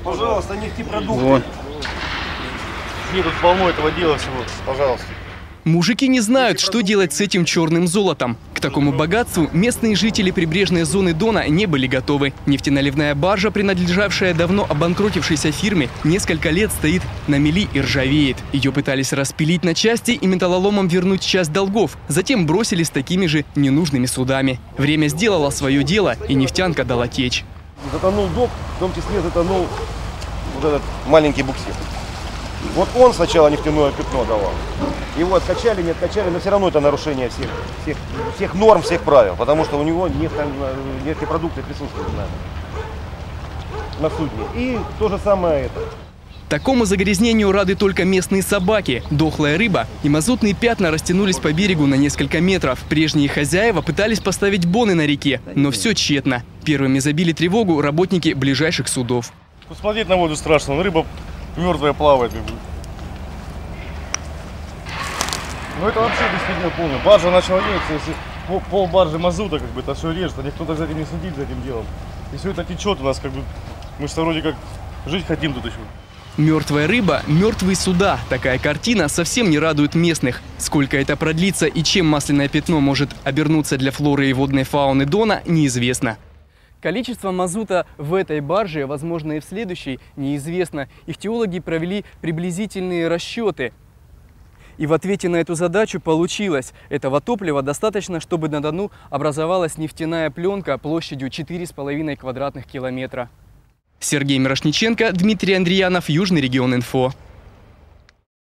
Пожалуйста, нефтепродукты. Вот. Мне тут полно этого дела всего. Пожалуйста. Мужики не знают, что делать с этим черным золотом. К такому богатству местные жители прибрежной зоны Дона не были готовы. Нефтеналивная баржа, принадлежавшая давно обанкротившейся фирме, несколько лет стоит на мели и ржавеет. Ее пытались распилить на части и металлоломом вернуть часть долгов. Затем бросили с такими же ненужными судами. Время сделало свое дело, и нефтянка дала течь. Затонул док, в том числе затонул вот этот маленький буксир. Вот он сначала нефтяное пятно давал. Его откачали, не откачали, но все равно это нарушение всех норм, всех правил. Потому что у него нефтепродукты присутствуют на судне. И то же самое это. Такому загрязнению рады только местные собаки. Дохлая рыба и мазутные пятна растянулись по берегу на несколько метров. Прежние хозяева пытались поставить боны на реке, но все тщетно. Первыми забили тревогу работники ближайших судов. Посмотреть на воду страшно, рыба мертвая плавает. Ну это вообще бесстыдно полно. Баржа начала лечься, если пол баржи мазута, это все режет, а никто за этим не следит, за этим делом. И все это течет у нас, мы что вроде как жить хотим тут еще. Мертвая рыба, мертвые суда. Такая картина совсем не радует местных. Сколько это продлится и чем масляное пятно может обернуться для флоры и водной фауны Дона, неизвестно. Количество мазута в этой барже, возможно и в следующей, неизвестно. Ихтиологи провели приблизительные расчеты. И в ответе на эту задачу получилось. Этого топлива достаточно, чтобы на Дону образовалась нефтяная пленка площадью 4,5 квадратных километра. Сергей Мирошниченко, Дмитрий Андреянов, Южный регион Инфо.